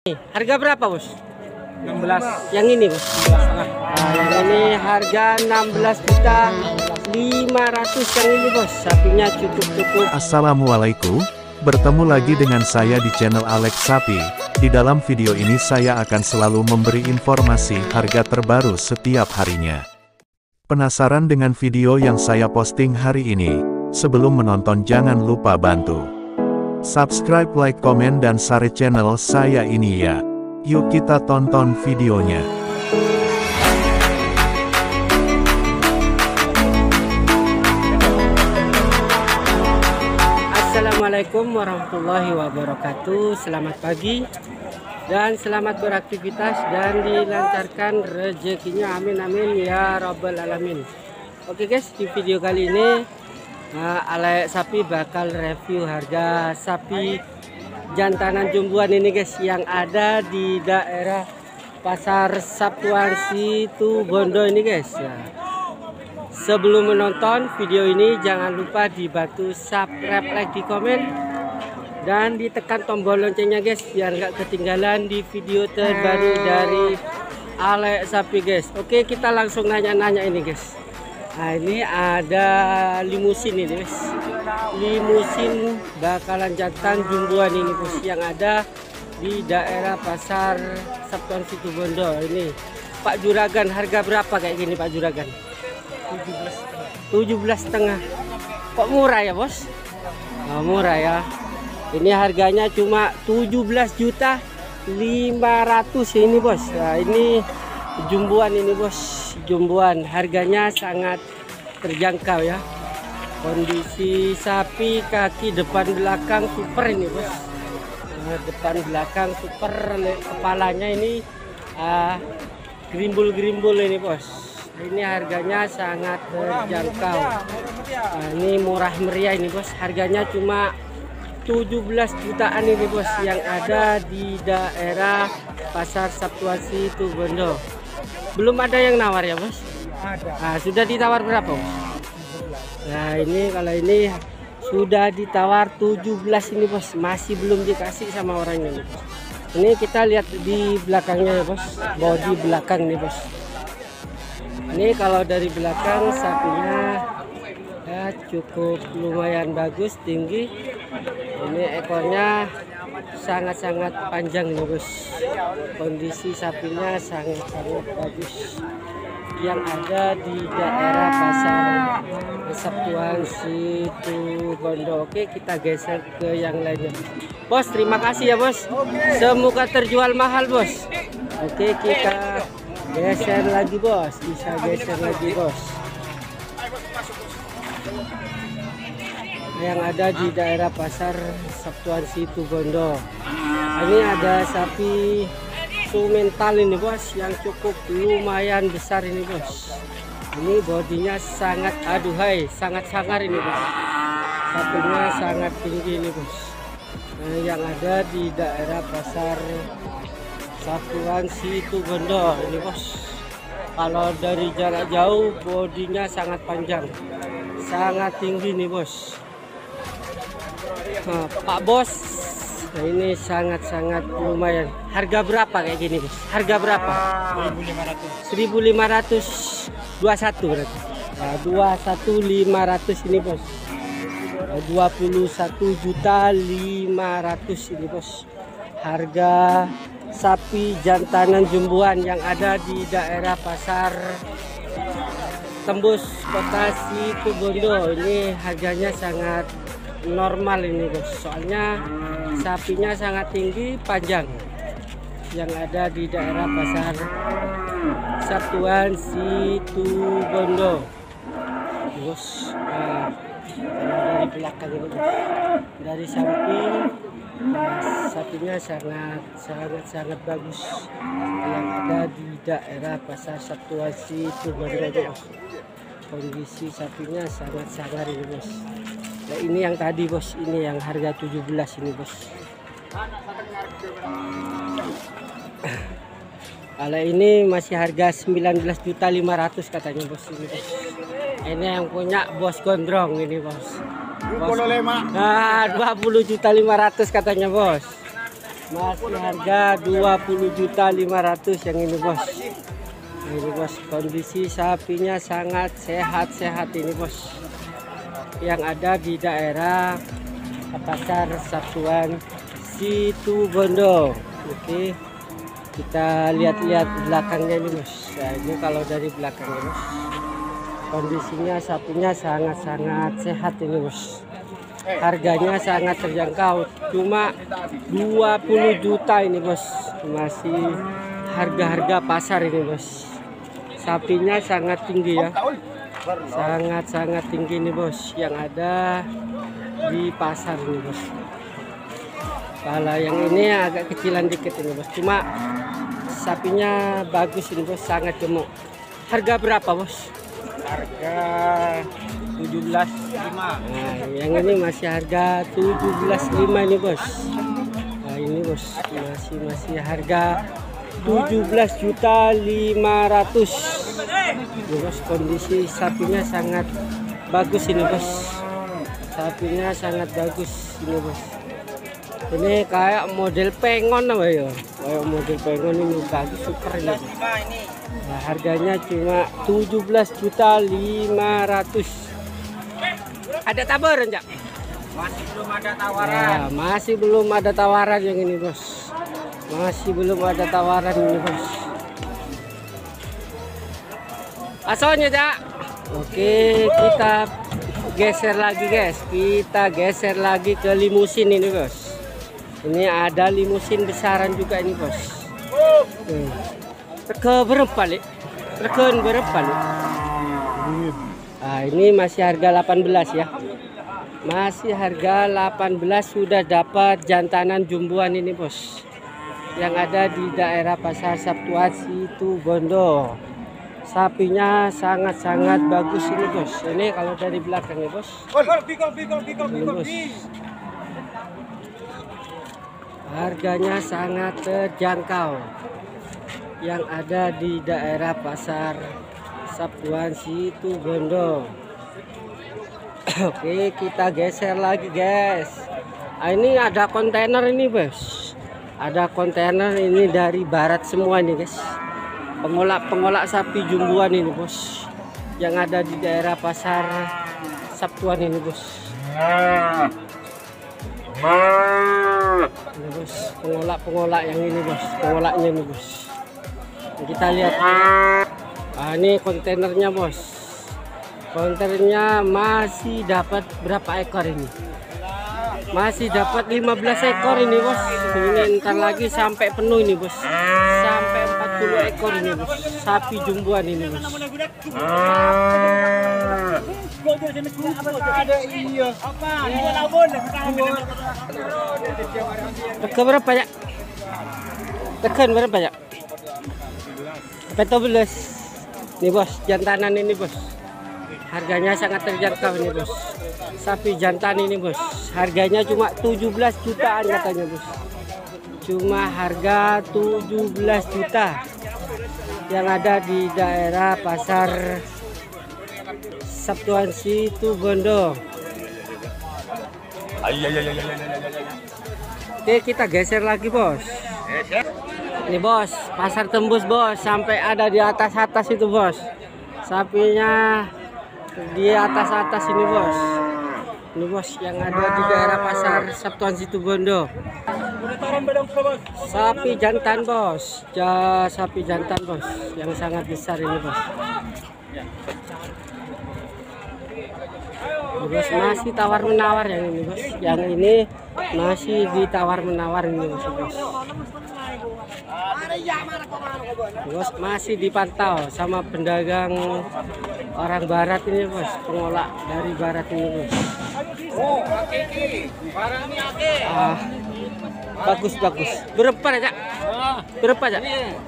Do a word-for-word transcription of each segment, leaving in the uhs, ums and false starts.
Harga berapa bos? enam belas. Yang ini bos? Nah, yang ini harga enam belas juta lima ratus yang ini bos. Sapinya cukup-cukup. Assalamualaikum, bertemu lagi dengan saya di channel Alex Sapi. Di dalam video ini saya akan selalu memberi informasi harga terbaru setiap harinya. Penasaran dengan video yang saya posting hari ini? Sebelum menonton jangan lupa bantu subscribe, like, komen, dan share channel saya ini ya. Yuk kita tonton videonya. Assalamualaikum warahmatullahi wabarakatuh. Selamat pagi dan selamat beraktivitas dan dilancarkan rezekinya, amin amin ya rabbal alamin. Oke guys, di video kali ini uh, Alex Sapi bakal review harga sapi jantanan jumbuan ini guys, yang ada di daerah Pasar Sabtuan Situbondo ini guys ya. Sebelum menonton video ini jangan lupa dibantu subscribe, like, di komen, dan ditekan tombol loncengnya guys, biar nggak ketinggalan di video terbaru dari Alex Sapi guys. Oke, kita langsung nanya-nanya ini guys. Nah, ini ada limusin ini guys, limusin bakalan jantan jumbuan ini bos, yang ada di daerah Pasar Sabtuan Situbondo ini. Pak Juragan, harga berapa kayak gini Pak Juragan? tujuh belas setengah. Kok murah ya bos? Oh, murah ya. Ini harganya cuma tujuh belas juta lima ratus ini bos. Nah, ini jumbuan ini bos, jumbuan harganya sangat terjangkau ya. Kondisi sapi kaki depan belakang super ini bos. Nah, depan belakang super, kepalanya ini uh, gerimbul-gerimbul ini bos. Ini harganya sangat terjangkau. Nah, ini murah meriah ini bos, harganya cuma tujuh belas jutaan ini bos, yang ada di daerah Pasar Sabtuan Situbondo. Belum ada yang nawar ya bos? Ada. Nah, sudah ditawar berapa bos? Nah, ini kalau ini sudah ditawar tujuh belas ini bos, masih belum dikasih sama orangnya nih bos. Ini kita lihat di belakangnya ya bos, bodi belakang nih bos. Ini kalau dari belakang sapinya ya cukup lumayan bagus, tinggi. Ini ekornya sangat-sangat panjang nih bos. Kondisi sapinya sangat-sangat bagus, yang ada di daerah Pasar Sabtuan Situbondo. Oke, kita geser ke yang lainnya bos. Terima kasih ya bos, semoga terjual mahal bos. Oke, kita geser lagi bos, bisa geser lagi bos, yang ada di daerah Pasar Sabtuan Situbondo. Ini ada sapi sumental ini bos, yang cukup lumayan besar ini bos. Ini bodinya sangat aduhai, sangat sangar ini bos. Sapinya sangat tinggi ini bos. Nah, yang ada di daerah Pasar Sabtuan Situbondo ini bos. Kalau dari jarak jauh bodinya sangat panjang, sangat tinggi nih bos. Nah, Pak bos, nah ini sangat-sangat lumayan. Harga berapa kayak gini bos? Harga berapa? seribu lima ratus. dua puluh satu berarti. Nah, dua puluh satu lima ratus ini bos. Nah, dua puluh satu juta lima ratus ini bos. Harga sapi jantanan jumbuan yang ada di daerah Pasar Tembus Kota Situbondo. Ini harganya sangat normal ini bos, soalnya sapinya sangat tinggi, panjang, yang ada di daerah Pasar Sabtuan Situbondo bos. Nah, dari belakang ini bos, dari samping, nah, sapinya sangat sangat sangat bagus, yang ada di daerah Pasar Sabtuan Situbondo bos. Kondisi sapinya sangat sangar ini bos. Nah, ini yang tadi bos, ini yang harga tujuh belas ini bos. Kalau ini masih harga sembilan belas juta lima ratus katanya bos ini bos. Ini yang punya bos gondrong ini bos. Bos. Nah, dua puluh juta lima ratus katanya bos. Masih harga dua puluh juta lima ratus yang ini bos. Ini bos, kondisi sapinya sangat sehat-sehat ini bos. Yang ada di daerah pasar Satuan Situbondo. Oke, kita lihat-lihat belakangnya ini bos. Nah, ini kalau dari belakangnya bos, kondisinya sapinya sangat-sangat sehat ini bos. Harganya sangat terjangkau, cuma dua puluh juta ini bos. Masih harga-harga pasar ini bos. Sapinya sangat tinggi ya, sangat-sangat tinggi nih bos, yang ada di pasar nih bos. Kalau yang ini agak kecilan dikit ini bos, cuma sapinya bagus ini bos, sangat gemuk. Harga berapa bos? Harga tujuh belas lima. Nah, yang ini masih harga tujuh belas lima ini bos. Nah, ini bos masih masih harga tujuh belas juta lima ratus. Ini bos, kondisi sapinya sangat bagus ini bos. Sapinya sangat bagus ini bos. Ini kayak model pengon apa ya? Kayak model pengon ini bagus, super ini. Nah, harganya cuma tujuh belas juta lima ratus. Ada tawaran, Cak? Masih belum ada tawaran. Nah, masih belum ada tawaran yang ini bos. Masih belum ada tawaran ini bos. Asalnya Cak. Oke, kita geser lagi guys. Kita geser lagi ke limusin ini bos. Ini ada limusin besaran juga ini bos. Hmm. Rega berapa lik? Regen berapa lik? Nah, ini masih harga delapan belas ya. Masih harga delapan belas, sudah dapat jantanan jumbuan ini bos. Yang ada di daerah Pasar Satuan Situbondo. Sapinya sangat-sangat bagus ini bos. Ini kalau dari belakang ya bos. Ini, bos. Harganya sangat terjangkau. Yang ada di daerah Pasar Satuan Situbondo. Oke, kita geser lagi guys. Nah, ini ada kontainer ini bos. Ada kontainer ini dari barat semua nih guys. Pengolak-pengolak sapi jumbuan ini bos, yang ada di daerah Pasar Satuan ini bos. Ini bos, pengolak-pengolak yang ini bos, pengolaknya ini bos. Kita lihat. Nah, ini kontainernya bos. Kontainernya masih dapat berapa ekor ini? Masih dapat lima belas ekor ini bos. Ini ntar lagi sampai penuh ini bos. Sampai empat puluh ekor ini bos. Sapi jumbuan ini bos. Rega berapa ya? Regen berapa ya? empat belas. Nih bos, jantanan ini bos. Harganya sangat terjangkau ini bos. Sapi jantan ini bos, harganya cuma tujuh belas jutaan katanya bos. Cuma harga tujuh belas juta. Yang ada di daerah Pasar Satuan Situbondo. Oke, kita geser lagi bos. Ini bos, pasar tembus bos, sampai ada di atas-atas itu bos. Sapinya di atas-atas ini bos. Ini bos, yang ada di daerah Pasar Satuan Situbondo. Sapi jantan bos, ja, sapi jantan bos, yang sangat besar ini bos. Ini bos, masih tawar menawar yang ini bos. Yang ini masih ditawar menawar ini bos. Bos, bos masih dipantau sama pedagang orang barat ini bos, pengolak dari barat ini bos. Ah, bagus bagus. Berapa ya? Berapa ya?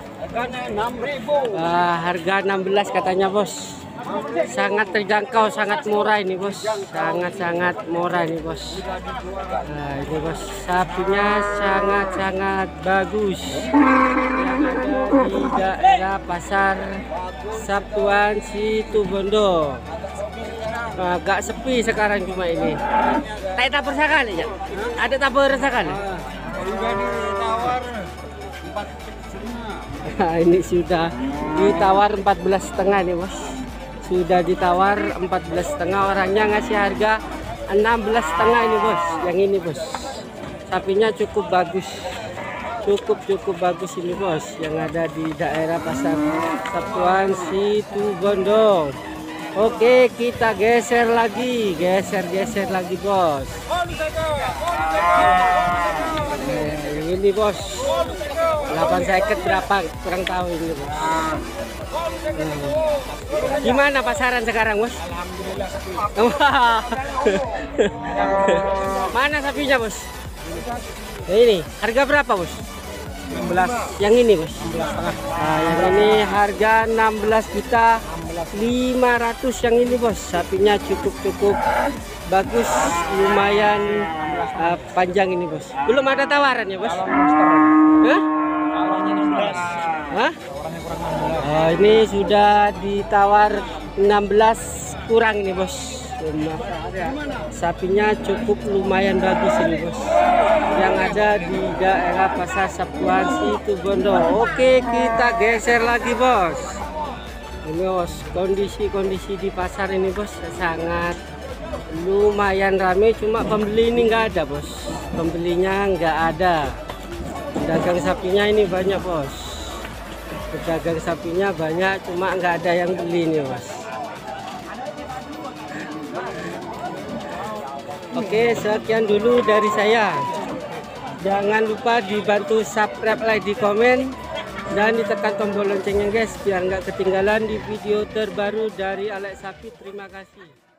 Ah, harga enam belas katanya bos. Sangat terjangkau, sangat murah ini bos. Sangat-sangat murah ini bos. Nah, ini bos, sapinya sangat-sangat bagus. Yang ada di daerah Pasar Satuan Situbondo. Nah, agak sepi sekarang cuma ini. Tak tabur sekali ya? Ada tabur sekali? Nah, ini sudah ditawar empat belas setengah nih bos. Sudah ditawar empat belas setengah, orangnya ngasih harga enam belas setengah ini bos. Yang ini bos, sapinya cukup bagus, cukup cukup bagus ini bos, yang ada di daerah Pasar Satuan Situbondo. Oke, kita geser lagi, geser-geser lagi bos. Nah, yang ini bos, delapan seket berapa kurang tahu ini bos. Nah, gimana pasaran sekarang bos? Mana sapinya bos? Nah, ini harga berapa bos? enam belas. Yang ini bos? enam belas setengah. Nah, yang ini harga enam belas juta lima ratus yang ini bos. Sapinya cukup-cukup bagus, lumayan uh, panjang ini bos. Belum ada tawaran ya bos? Hah? Tawarannya enam belas. Hah? Tawarannya kurang enam belas. Oh, ini sudah ditawar enam belas kurang ini bos. Sapinya cukup lumayan bagus ini bos, yang ada di daerah Pasar Satuan Situbondo. Oke, kita geser lagi bos. Ini bos, kondisi-kondisi di pasar ini bos sangat lumayan ramai, cuma pembeli ini nggak ada bos. Pembelinya nggak ada. Pedagang sapinya ini banyak bos. Pedagang sapinya banyak, cuma nggak ada yang beli nih bos. Oke, sekian dulu dari saya. Jangan lupa dibantu subscribe, like, di komen, dan ditekan tombol loncengnya guys, biar nggak ketinggalan di video terbaru dari Alex Sapi. Terima kasih.